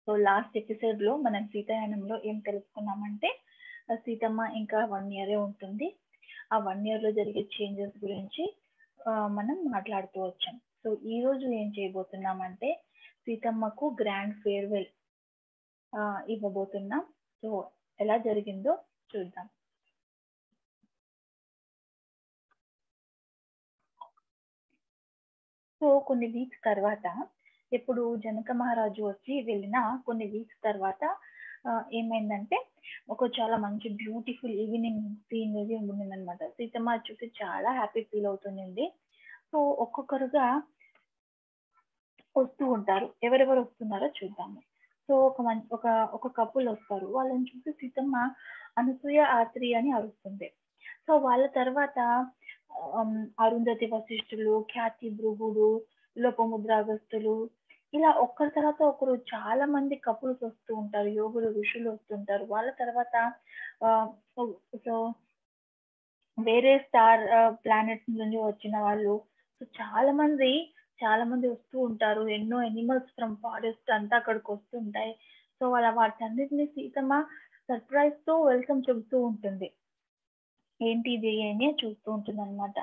So last ఎపిసోడ్లో మనం సీతాయనంలో ఏం తెలుసుకున్నామంటే సీతమ్మ ఇంకా 1 year ఉంటుంది. ఆ 1 yearలో జరిగే చేంజెస్ గురించి మనం మాట్లాడుతూ వచ్చాం. సో ఈ రోజు ఏం చేయబోతున్నామంటే సీతమ్మకు గ్రాండ్ ఫేర్వెల్ ఇవ్వబోతున్నాం. సో ఎలా జరిగిందో చూద్దాం. సో కొన్ని వీక్స్ తర్వాత ఎప్పుడు జనక మహారాజు వచ్చి వెళ్ళిన కొన్ని వీక్స్ తర్వాత ఏమైందంటే ఒక చాలా మంచి బ్యూటిఫుల్ ఈవినింగ్ సీన్ ఉండిందనమాట. సీతమ్మ చూసి చాలా హ్యాపీ ఫీల్ అవుతుంది. సో ఒక్కొక్కరుగా వస్తూ ఉంటారు. ఎవరెవరు వస్తున్నారో చూద్దాము. సో ఒక కపుల్ వస్తారు. వాళ్ళని చూసి సీతమ్మ అనసూయ ఆత్రి అని అరుస్తుంది. సో వాళ్ళ తర్వాత అరుంధతి వశిష్ఠులు, ఖ్యాతి భృగుడు, లోపముద్ర అగస్తులు, ఇలా ఒక్కరి తర్వాత ఒకరు చాలా మంది కపుల్స్ వస్తూ ఉంటారు. యోగులు, ఋషులు వస్తుంటారు. వాళ్ళ తర్వాత సో వేరే స్టార్ ప్లానెట్స్ నుంచి వచ్చిన వాళ్ళు, సో చాలా మంది వస్తూ ఉంటారు. ఎన్నో ఎనిమల్స్ ఫ్రమ్ ఫారెస్ట్ అంతా అక్కడికి వస్తుంటాయి. సో వాటన్నిటిని సీతమ్మ సర్ప్రైజ్ తో వెల్కమ్ చెబుతూ ఉంటుంది. ఏంటి ఇది అని చూస్తూ ఉంటుంది అనమాట.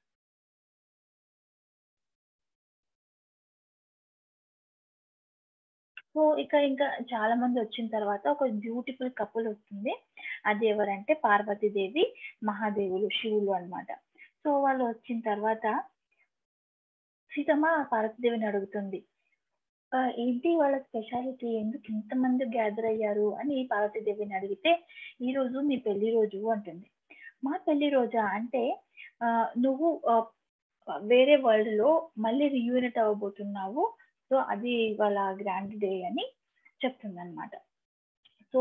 సో ఇంకా చాలా మంది వచ్చిన తర్వాత ఒక బ్యూటిఫుల్ కపుల్ వస్తుంది. అది ఎవరంటే పార్వతీదేవి, మహాదేవులు, శివులు అన్నమాట. సో వాళ్ళు వచ్చిన తర్వాత సీతమ్మ పార్వతీదేవిని అడుగుతుంది, ఏంటి వాళ్ళ స్పెషాలిటీ, ఎందుకు ఇంతమంది గ్యాదర్ అయ్యారు అని పార్వతీదేవిని అడిగితే, ఈ రోజు మీ పెళ్లి రోజు అంటుంది. మా పెళ్లి రోజా అంటే నువ్వు వేరే వరల్డ్ లో మళ్ళీ రీయూనిట్ అవ్వబోతున్నావు. సో అది వాళ్ళ గ్రాండ్ డే అని చెప్తుంది అనమాట. సో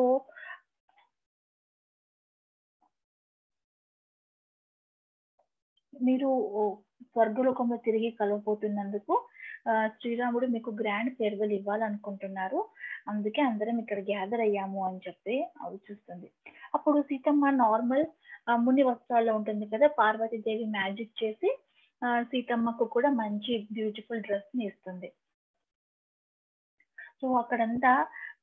మీరు స్వర్గలోకంలో తిరిగి కలవబోతున్నందుకు శ్రీరాముడు మీకు గ్రాండ్ ఫేర్వెల్ ఇవ్వాలనుకుంటున్నారు. అందుకే అందరం ఇక్కడ గ్యాదర్ అయ్యాము అని చెప్పి చూస్తుంది. అప్పుడు సీతమ్మ నార్మల్ ముని వస్త్రాల్లో ఉంటుంది కదా. పార్వతీదేవి మ్యాజిక్ చేసి సీతమ్మకు కూడా మంచి బ్యూటిఫుల్ డ్రెస్ ని ఇస్తుంది. సో అక్కడంతా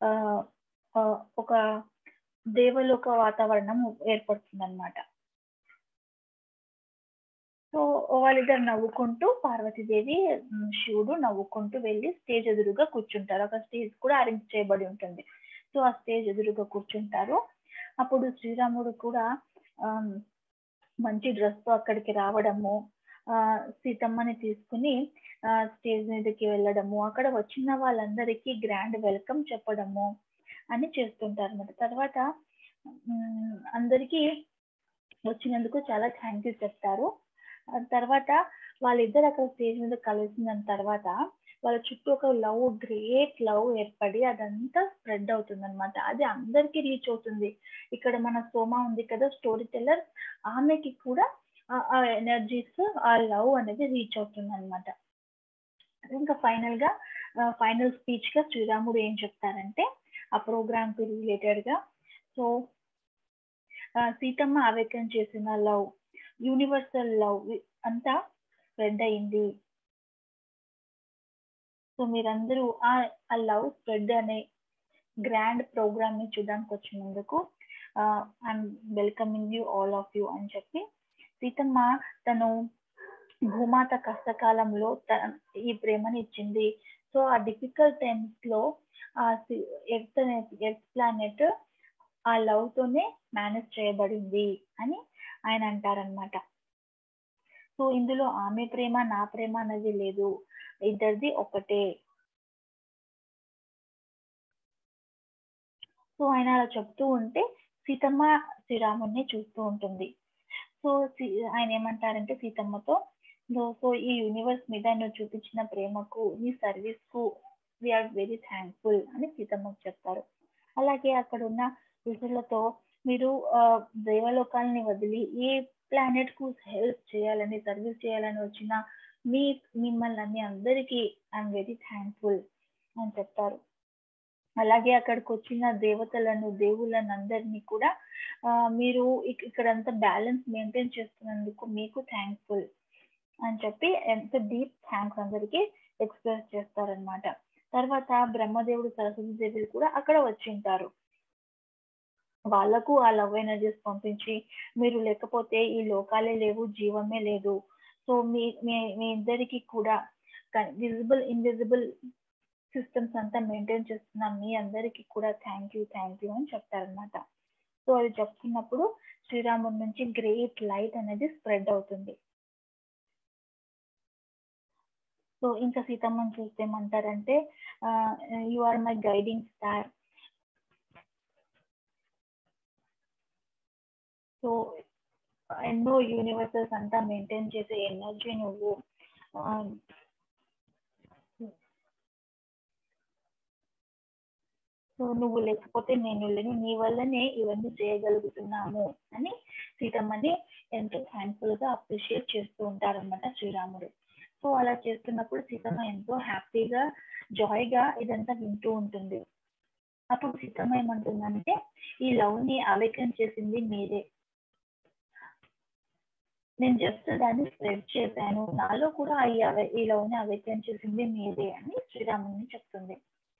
ఒక దేవలోక వాతావరణం ఏర్పడుతుంది అనమాట. సో వాళ్ళిద్దరు నవ్వుకుంటూ, పార్వతీదేవి, శివుడు నవ్వుకుంటూ వెళ్ళి స్టేజ్ ఎదురుగా కూర్చుంటారు. అక్కడ స్టేజ్ కూడా అరేంజ్ చేయబడి ఉంటుంది. సో ఆ స్టేజ్ ఎదురుగా కూర్చుంటారు. అప్పుడు శ్రీరాముడు కూడా మంచి డ్రెస్ తో అక్కడికి రావడము, సీతమ్మని తీసుకుని స్టేజ్ మీదకి వెళ్ళడము, అక్కడ వచ్చిన వాళ్ళందరికీ గ్రాండ్ వెల్కమ్ చెప్పడము అని చేస్తుంటారు అన్నమాట. తర్వాత అందరికీ వచ్చినందుకు చాలా థ్యాంక్ యూ చెప్తారు. తర్వాత వాళ్ళిద్దరు అక్కడ స్టేజ్ మీద కలిసిన తర్వాత వాళ్ళ చుట్టూ ఒక గ్రేట్ లవ్ ఏర్పడి అదంతా స్ప్రెడ్ అవుతుంది అనమాట. అది అందరికీ రీచ్ అవుతుంది. ఇక్కడ మన సోమ ఉంది కదా, స్టోరీ టెల్లర్, ఆమెకి కూడా ఆ ఎనర్జీస్, ఆ లవ్ అనేది రీచ్ అవుతుంది అనమాట. ఇంకా ఫైనల్ స్పీచ్ గా శ్రీరాముడు ఏం చెప్తారంటే ఆ ప్రోగ్రామ్ కి రిలేటెడ్ గా, సో సీతమ్మ అవేకన్ చేసిన లవ్, యూనివర్సల్ లవ్ అంతా స్ప్రెడ్ అయింది. సో మీరందరూ ఆ లవ్ స్ప్రెడ్ అనే గ్రాండ్ ప్రోగ్రామ్ ని చూడడానికి వచ్చినందుకు I'm welcoming you all of you అని చెప్పి సీతమ్మ తను భూమాత కష్టకాలంలో ఈ ప్రేమని ఇచ్చింది. సో ఆ డిఫికల్ట్ టైమ్స్ లో ఎర్త్ ప్లానెట్ ఆ లవ్ తోనే మేనేజ్ చేయబడింది అని ఆయన అంటారనమాట. సో ఇందులో ఆమె ప్రేమ, నా ప్రేమ అనేది లేదు, ఇద్దరిది ఒకటే. సో ఆయన అలా చెప్తూ ఉంటే సీతమ్మ శ్రీరాముడిని చూస్తూ ఉంటుంది. సో ఆయన ఏమంటారంటే సీతమ్మతో, సో ఈ యూనివర్స్ మీద నువ్వు చూపించిన ప్రేమకు, నీ సర్వీస్ కు వీఆర్ వెరీ థ్యాంక్ఫుల్ అని సీతమ్మకు చెప్తారు. అలాగే అక్కడ ఉన్న ఋషులతో, మీరు దేవలోకాలని వదిలి ఏ ప్లానెట్ కు హెల్ప్ చేయాలని, సర్వీస్ చేయాలని వచ్చిన మిమ్మల్ని అందరికీ ఐఎమ్ వెరీ థ్యాంక్ఫుల్ అని చెప్తారు. అలాగే అక్కడికి వచ్చిన దేవతలను, దేవుళ్ళను అందరినీ కూడా మీరు ఇక్కడంతా బ్యాలెన్స్ మెయింటైన్ చేస్తున్నందుకు మీకు థ్యాంక్ఫుల్ అని చెప్పి ఎంత డీప్ థ్యాంక్స్ అందరికీ ఎక్స్ప్రెస్ చేస్తారనమాట. తర్వాత బ్రహ్మదేవుడు సరస్వతి దేవులు కూడా అక్కడ వచ్చింటారు. వాళ్ళకు ఆ లవ్ ఎనర్జీస్ పంపించి, మీరు లేకపోతే ఈ లోకాలే లేవు, జీవమే లేదు. సో మీ మీ మీ ఇద్దరికి కూడా విజిబుల్ ఇన్విజిబుల్ సిస్టమ్స్ అంతా మెయింటైన్ చేస్తున్నాం, మీ అందరికీ కూడా థ్యాంక్ యూ అని చెప్తారనమాట. సో అది చెప్తున్నప్పుడు శ్రీరాముడి నుంచి గ్రేట్ లైట్ అనేది స్ప్రెడ్ అవుతుంది. సో ఇంకా సీతమ్మని చూస్తే ఏమంటారంటే, you are my guiding star. So ఎన్నో యూనివర్సెస్ అంతా మెయింటైన్ చేసే ఎనర్జీ నువ్వు. సో నువ్వు లేకపోతే నేను లేను, నీ వల్లనే ఇవన్నీ చేయగలుగుతున్నాము అని సీతమ్మని ఎంతో థ్యాంక్ఫుల్ గా అప్రిషియేట్ చేస్తూ ఉంటారనమాట శ్రీరాముడు. సో అలా చేస్తున్నప్పుడు సీతమ్మ ఎంతో హ్యాపీగా జాయ్గా ఇదంతా వింటూ ఉంటుంది. అప్పుడు సీతమ్మ ఏమంటుందంటే, ఈ లవ్ ని అవేకన్ చేసింది మీరే, నేను జస్ట్ దాన్ని స్ప్రెడ్ చేశాను, నాలో కూడా ఈ లవ్ ని అవేకన్ చేసింది మీరే అని శ్రీరాముని చెప్తుంది.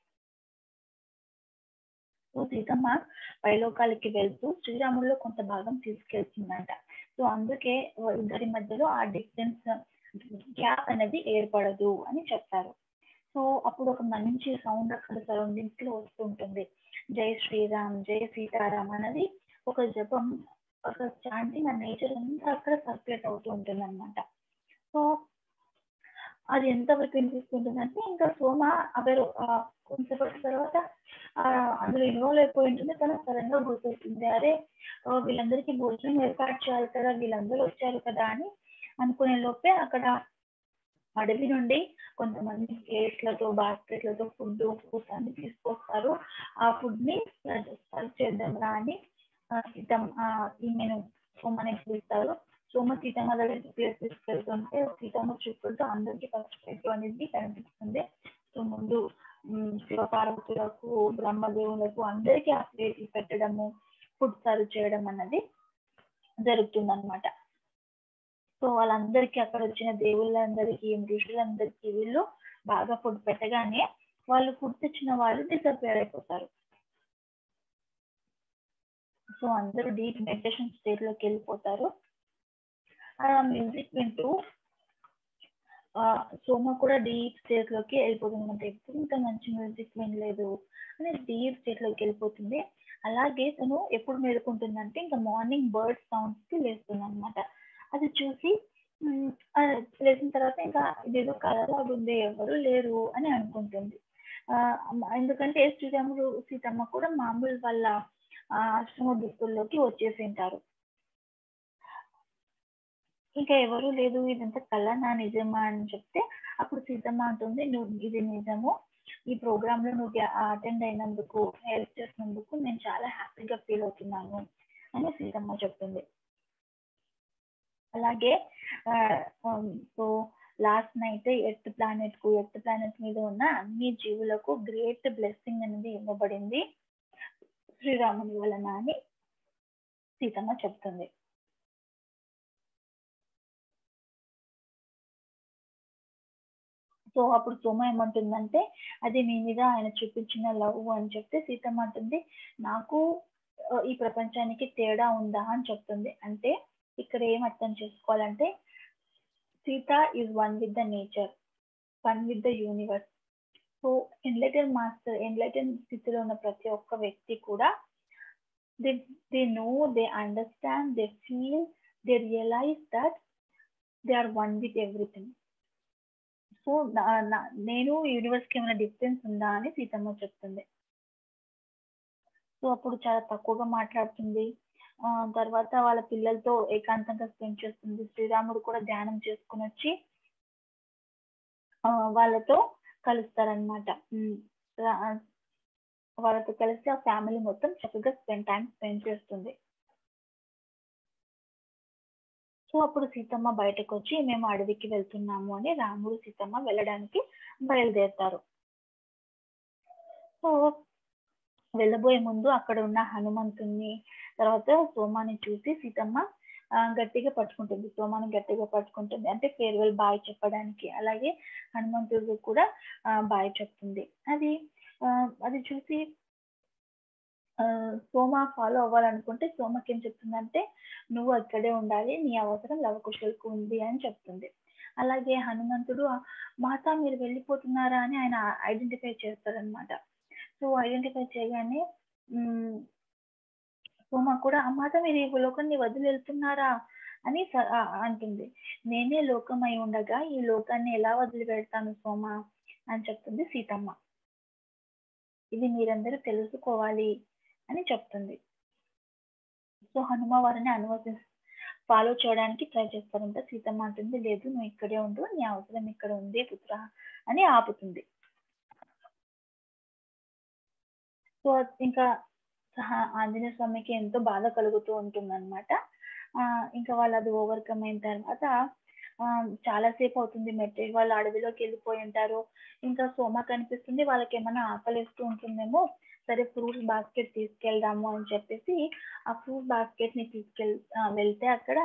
సో సీతమ్మ పైలోకాలకి వెళ్తూ శ్రీరాముడిలో కొంత భాగం తీసుకెళ్తుందంట. సో అందుకే ఇద్దరి మధ్యలో ఆ డిస్టెన్స్ గ్యాప్ అనేది ఏర్పడదు అని చెప్తారు. సో అప్పుడు ఒక మంచి సౌండ్ అక్కడ సరౌండింగ్స్ లో వస్తుంటుంది. జై శ్రీరామ్, జై సీతారాం అనేది ఒక జపం, ఒక చాంటింగ్, ఆ నేచర్ అంతా అక్కడ సర్క్యులేట్ అవుతూ ఉంటుంది అనమాట. సో అది ఎంతవరకు వినిపిస్తుంటుందంటే, ఇంకా సోమ అవరు కొంతసేపటి తర్వాత అందులో ఇన్వాల్వ్ అయిపోయి ఉంటుంది. తను సడన్ గా గుర్తొస్తుంది, అరే వీళ్ళందరికీ భోజనం ఏర్పాటు చేయాలి కదా, వీళ్ళందరూ వచ్చారు కదా అని అనుకునే లోపే అక్కడ అడవి నుండి కొంతమంది ప్లేట్లతో బాస్కెట్లతో ఫుడ్ ఫ్రూట్స్ అన్ని తీసుకొస్తారు. ఆ ఫుడ్ ని సర్వ్ చేద్దాం రా అని ఈమెను సోమని పిలుస్తారు. సోమ సీతమ్మ దగ్గరికి ప్లేట్ తీసుకెళ్తుంటే సీతమ్మ చూపులతో అందరికి ఫస్ట్ ప్లేట్ అనేది కనిపిస్తుంది. సో ముందు శివపార్వతులకు, బ్రహ్మదేవులకు అందరికీ ఆ ప్లేట్ పెట్టడము, ఫుడ్ సర్వ్ చేయడం అన్నది జరుగుతుంది అనమాట. సో వాళ్ళందరికీ, అక్కడ వచ్చిన దేవుళ్ళందరికీ, ఋషులందరికీ వీళ్ళు బాగా ఫుడ్ పెట్టగానే వాళ్ళు ఫుడ్ తెచ్చిన వాళ్ళు డిసప్పేర్ అయిపోతారు. సో అందరూ డీప్ మెడిటేషన్ స్టేట్ లోకి వెళ్ళిపోతారు. ఆ మ్యూజిక్ వింటూ సోమ కూడా డీప్ స్టేట్ లోకి వెళ్ళిపోతుంది. ఎప్పుడు ఇంకా మంచి మ్యూజిక్ వినలేదు అని డీప్ స్టేట్ లోకి వెళ్ళిపోతుంది. అలాగే తను ఎప్పుడు మేలుకుంటుందంటే, ఇంకా మార్నింగ్ బర్డ్ సౌండ్స్ కి లేస్తుంది అనమాట. అది చూసి లేచిన తర్వాత ఇంకా ఇదేదో కలలాగా ఉంది, ఎవరు లేరు అని అనుకుంటుంది. ఎందుకంటే శ్రీరాముడు సీతమ్మ కూడా మామూలు వాళ్ళ ఆశ్రమ దుస్తుల్లోకి వచ్చేసి ఉంటారు. ఇంకా ఎవరు లేదు, ఇదంతా కలనా నిజమా అని చెప్తే అప్పుడు సీతమ్మ అంటుంది, నువ్వు ఇది నిజము, ఈ ప్రోగ్రామ్ లో నువ్వు అటెండ్ అయినందుకు, హెల్ప్ చేసినందుకు నేను చాలా హ్యాపీగా ఫీల్ అవుతున్నాను అని సీతమ్మ చెప్తుంది. అలాగే so last night earth planet మీద ఉన్న అన్ని జీవులకు గ్రేట్ బ్లెస్సింగ్ అనేది ఇవ్వబడింది శ్రీరాముని వలన అని సీతమ్మ చెప్తుంది. సో అప్పుడు సోమ ఏమంటుందంటే, అది నీ మీద ఆయన చూపించిన లవ్ అని చెప్తే సీతమ్మ అంటుంది, నాకు ఈ ప్రపంచానికి తేడా ఉందా అని చెప్తుంది. అంటే ఇక్కడ ఏం అర్థం చేసుకోవాలంటే, Sita is one with the nature, one with the universe. So enlighten స్థితిలో ఉన్న ప్రతి ఒక్క వ్యక్తి కూడా they know, they understand, they feel, they realize that they are one with everything. So నేను యూనివర్స్ కి ఏమైనా డిఫరెన్స్ ఉందా అని సీతమ్మ చెప్తుంది. సో అప్పుడు చాలా తక్కువగా మాట్లాడుతుంది. తర్వాత వాళ్ళ పిల్లలతో ఏకాంతంగా స్పెండ్ చేస్తుంది. శ్రీరాముడు కూడా ధ్యానం చేసుకుని వచ్చి వాళ్ళతో కలుస్తారనమాట. వాళ్ళతో కలిసి ఆ ఫ్యామిలీ మొత్తం చక్కగా టైం స్పెండ్ చేస్తుంది. సో అప్పుడు సీతమ్మ బయటకు వచ్చి, మేము అడవికి వెళ్తున్నాము అని రాముడు సీతమ్మ వెళ్ళడానికి బయలుదేరుతారు. సో వెళ్ళబోయే ముందు అక్కడ ఉన్న హనుమంతుని, తర్వాత సోమాని చూసి సీతమ్మ గట్టిగా పట్టుకుంటుంది. సోమని గట్టిగా పట్టుకుంటుంది. అంటే ఫేర్‌వెల్ బాయ్ చెప్పడానికి. అలాగే హనుమంతుడికి కూడా బాయ్ చెప్తుంది. అది చూసి సోమ ఫాలో అవ్వాలనుకుంటే సోమకేం చెప్తుందంటే, "నువ్వు అక్కడే ఉండాలి. నీ అవసరం లవకుశలకు ఉంది" అని చెప్తుంది. అలాగే హనుమంతుడు "మాత మీరు వెళ్ళిపోతున్నారా" అని ఆయన ఐడెంటిఫై చేస్తాడనమాట. సో, ఐడెంటిఫై చేయగానే హ్మ్. సోమ కూడా "మాత మీరు ఈ లోకాన్ని వదిలి వెళ్తున్నారా" అని అంటుంది. "నేనే లోకమై ఉండగా ఈ లోకాన్ని ఎలా వదిలి వెళ్తాను సోమ" అని చెప్తుంది సీతమ్మ. "ఇది మీరందరూ తెలుసుకోవాలి" అని చెప్తుంది. సో, హనుమ వారిని ఫాలో చేయడానికి ట్రై చేస్తారంట. సీతమ్మ అంటుంది, "లేదు నువ్వు ఇక్కడే ఉండు. నీ అవసరం ఇక్కడ ఉంది పుత్ర" అని ఆపుతుంది. సో, ఇంకా ఆంజనేయ స్వామికి ఎంతో బాధ కలుగుతూ ఉంటుందన్నమాట. ఇంకా వాళ్ళు అది ఓవర్‌కమ్ అయిన తర్వాత చాలా సేపు అవుతుంది వాళ్ళు అడవిలోకి వెళ్ళిపోయి ఉంటారు. ఇంకా సోమ కనిపిస్తుంది. వాళ్ళకేమన్నా ఆకలేస్తూ ఉంటుందేమో, సరే ఫ్రూట్స్ బాస్కెట్ తీసుకెళ్దాము అని చెప్పేసి ఆ ఫ్రూట్ బాస్కెట్‌ని వెళ్తే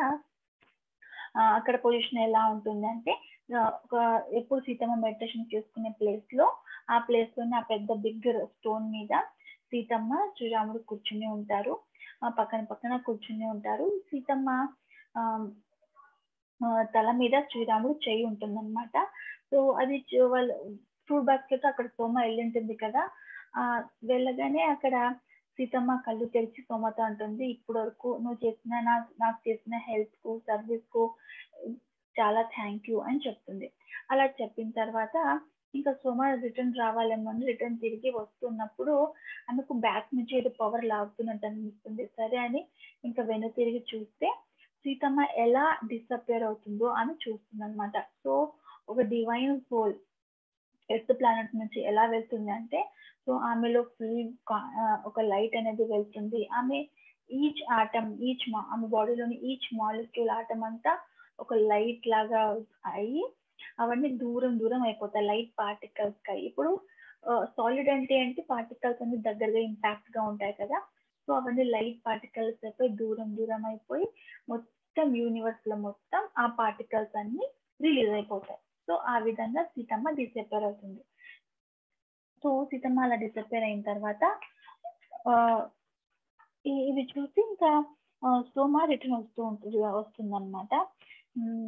అక్కడ పొజిషన్ ఎలా ఉంటుందంటే ఒక ఎప్పుడు సీతమ్మ మెడిటేషన్ చేసుకునే ప్లేస్‌లో ఆ ప్లేస్‌లోనే ఆ పెద్ద బిగ్ స్టోన్ మీద సీతమ్మ, శ్రీరాముడు కూర్చుని ఉంటారు. పక్కన పక్కన కూర్చుని ఉంటారు. సీతమ్మ ఆహ్, తల మీద శ్రీరాముడు చెయ్యి ఉంటుందన్నమాట. సో, అది వాళ్ళు ఫ్రూట్ బాస్కెట్ అక్కడ సోమ ఎళ్ళుంటుంది కదా! వెళ్ళగానే అక్కడ సీతమ్మ కళ్ళు తెరిచి సోమతో అంటుంది, "ఇప్పటి వరకు నువ్వు చేసిన నాకు చేసిన హెల్ప్‌కు, సర్వీస్‌కు చాలా థ్యాంక్ యూ" అని చెప్తుంది. అలా చెప్పిన తర్వాత ఇంకా సోమ రిటర్న్ రావాలేమో అని రిటర్న్ తిరిగి వస్తున్నప్పుడు ఆమెకు బ్యాక్ నుంచి ఏదో పవర్ లాగుతున్నట్టు అనిపిస్తుంది. సరే అని ఇంకా వెనుతిరిగి చూస్తే సీతమ్మ ఎలా డిసపియర్ అవుతుందో ఆమె చూస్తుందన్నమాట. సో, ఒక డివైన్ సోల్ ఎర్త్ ప్లానెట్ నుంచి ఎలా వెళ్తుంది అంటే, సో ఆమెలో ఒక లైట్ అనేది వెళ్తుంది. ఆమె ఈచ్ ఆటమ్, ఆమె బాడీలోని ఈచ్ మాలిక్యూల్ ఆటమ్ అంతా ఒక లైట్ లాగా అయ్యి, అవన్నీ దూరం దూరం అయిపోతాయి. లైట్ పార్టికల్స్ అయ్యి. ఇప్పుడు సాలిడ్ అంటే పార్టికల్స్ అన్ని దగ్గరగా ఇంపాక్ట్‌గా ఉంటాయి కదా! సో అవన్నీ లైట్ పార్టికల్స్ అయిపోయి దూరం దూరం అయిపోయి మొత్తం యూనివర్స్‌లో మొత్తం ఆ పార్టికల్స్ అన్నీ రిలీజ్ అయిపోతాయి. సో, ఆ విధంగా సీతమ్మ డిసప్పేర్ అవుతుంది. సో, సీతమ్మ అలా డిసప్పేర్ అయిన తర్వాత ఆహ్, ఇది చూసి ఇంకా సోమ రిటర్న్ వస్తుందన్నమాట. హ్మ్.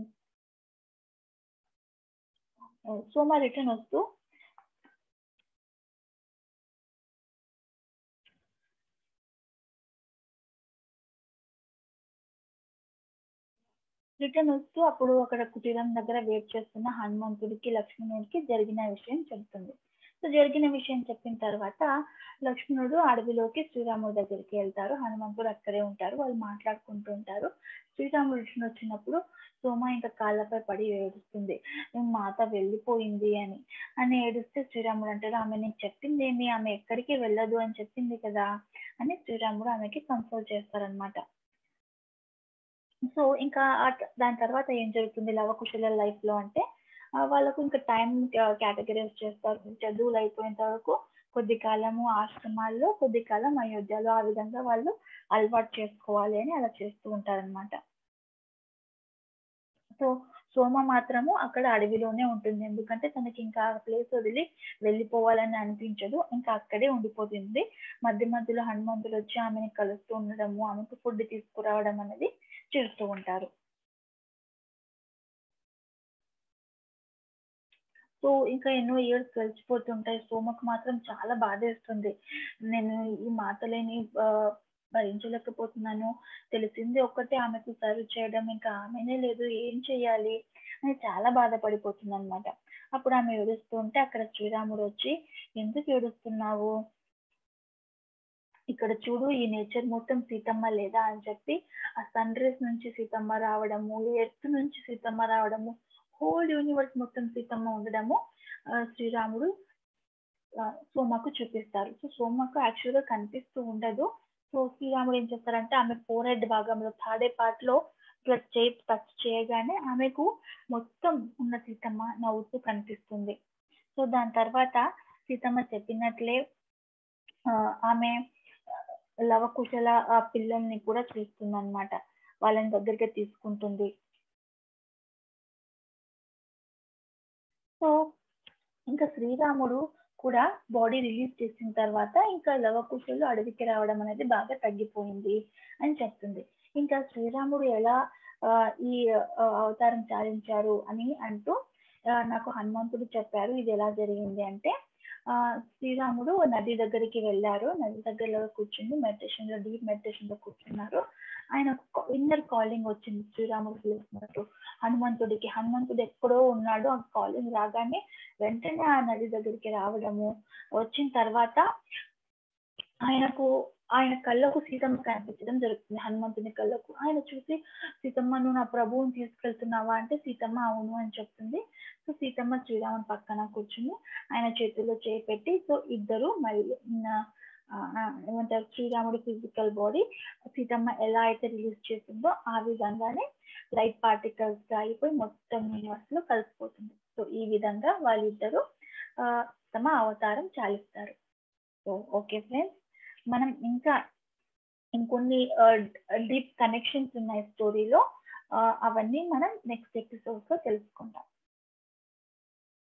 సోమ రిటర్న్ వస్తూ అప్పుడు అక్కడ కుటీరం దగ్గర వెయిట్ చేస్తున్న హనుమంతుడికి, లక్ష్మణుడికి జరిగిన విషయం చెప్తుంది. సో, జరిగిన విషయం చెప్పిన తర్వాత లక్ష్మణుడు అడవిలోకి శ్రీరాముడి దగ్గరికి వెళ్తారు. హనుమంతుడు అక్కడే ఉంటారు. వాళ్ళు మాట్లాడుకుంటూ ఉంటారు. శ్రీరాముడు రిటర్న్ వచ్చినప్పుడు సోమ ఇంకా కాళ్ళపై పడి ఏడుస్తుంది. మాత వెళ్ళిపోయింది అని ఏడుస్తే శ్రీరాముడు అంటాడు, "ఆమె నీకు చెప్పిందేమి? ఆమె ఎక్కడికి వెళ్ళదు అని చెప్పింది కదా!" అని శ్రీరాముడు ఆమెకి కన్సోల్ చేస్తారనమాట. సో, ఇంకా దాని తర్వాత ఏం జరుగుతుంది లవకుశుల లైఫ్‌లో అంటే, వాళ్ళకు ఇంకా టైమ్ కేటగరైజ్ చేస్తారు. చదువులు అయిపోయేంత వరకు కొద్ది కాలము ఆశ్రమాల్లో, కొద్ది కాలం అయోధ్యలో. ఆ విధంగా వాళ్ళు అలవాటు చేసుకోవాలి అని అలా చేస్తూ ఉంటారనమాట. సో, సోమ మాత్రము అక్కడ అడవిలోనే ఉంటుంది. ఎందుకంటే తనకింకా ఆ ప్లేస్ వదిలి వెళ్ళిపోవాలని అనిపించదు. ఇంకా అక్కడే ఉండిపోతుంది. మధ్య మధ్యలో హనుమంతుడొచ్చి ఆమెని కలుస్తూ ఉండడము, ఆమెకు ఫుడ్ తీసుకురావడం అనేది చేస్తూ ఉంటారు. సో, ఇంకా ఎన్నో ఇయర్స్ గడిచిపోతుంటాయి. సోమకు మాత్రం చాలా బాధేస్తుంది. నేను ఈ మాతలేని భరించలేకపోతున్నాను. తెలిసింది ఒక్కటే ఆమెకు సర్వ్ చేయడం. ఇంకా ఆమెనే లేదు. ఏం చేయాలి? అని చాలా బాధపడిపోతుందనమాట. అప్పుడు ఆమె ఏడుస్తూ ఉంటే అక్కడ శ్రీరాముడొచ్చి, "ఎందుకు ఏడుస్తున్నావు? ఇక్కడ చూడు ఈ నేచర్ మొత్తం సీతమ్మ లేదా" అని చెప్పి ఆ సన్ రేస్ నుంచి సీతమ్మ రావడము, ఎర్త్ నుంచి సీతమ్మ రావడము, హోల్ యూనివర్స్ మొత్తం సీతమ్మ ఉండడము శ్రీరాముడు సోమకు చూపిస్తారు. సో, సోమకు యాక్చువల్‌గా కనిపిస్తూ ఉండదు. సో, శ్రీరాముడు ఏం చేస్తారంటే ఆమె ఫోర్ హెడ్ భాగంలో థర్డ్ ఐ పార్ట్‌లో ఇట్లా చేయి టచ్ చేయగానే ఆమెకు మొత్తం ఉన్న సీతమ్మ నవ్వుతూ కనిపిస్తుంది. సో, దాని తర్వాత సీతమ్మ చెప్పినట్లే ఆమె లవకుశల పిల్లల్ని కూడా చూస్తుందన్నమాట. వాళ్ళని దగ్గరికి తీసుకుంటుంది. సో ఇంకా శ్రీరాముడు కూడా బాడీ రిలీజ్ చేసిన తర్వాత ఇంకా లవకుశులు అడవికి రావడం అనేది బాగా తగ్గిపోయింది అని చెప్తుంది. ఇంకా శ్రీరాముడు ఎలా ఈ అవతారం చాలించారు అని అంటూ నాకు హనుమంతుడు చెప్పారు ఇది ఎలా జరిగింది అంటే శ్రీరాముడు నది దగ్గరికి వెళ్ళారు. నది దగ్గరలో కూర్చుని మెడిటేషన్ లో డీప్ మెడిటేషన్ లో కూర్చున్నారు. ఆయన ఇన్నర్ కాలింగ్ వచ్చింది శ్రీరాముడు పిలుస్తున్నట్టు హనుమంతుడికి. హనుమంతుడు ఎక్కడో ఉన్నాడు ఆ కాలింగ్ రాగానే వెంటనే ఆ నది దగ్గరికి రావడము వచ్చిన తర్వాత ఆయన కళ్ళకు సీతమ్మ కనిపించడం జరుగుతుంది. హనుమంతుని కళ్ళకు ఆయన చూసి సీతమ్మ నువ్వు నా ప్రభువుని తీసుకెళ్తున్నావా అంటే సీతమ్మ అవును అని చెప్తుంది. సో సీతమ్మ శ్రీరాముని పక్కన కూర్చుని ఆయన చేతుల్లో చేయి పెట్టి సో ఇద్దరు మళ్ళీ ఏమంటారు శ్రీరాముడి ఫిజికల్ బాడీ సీతమ్మ ఎలా అయితే రిలీజ్ చేసిందో ఆ విధంగానే లైట్ పార్టికల్స్ గా అయిపోయి మొత్తం యూనివర్స్ లో కలిసిపోతుంది. సో ఈ విధంగా వాళ్ళిద్దరూ తమ అవతారం చాలిస్తారు. సో ఓకే ఫ్రెండ్స్, మనం ఇంకా ఇంకొన్ని డీప్ కనెక్షన్స్ ఉన్నాయి స్టోరీలో. అవన్నీ మనం నెక్స్ట్ ఎపిసోడ్స్ లో తెలుసుకుందాం.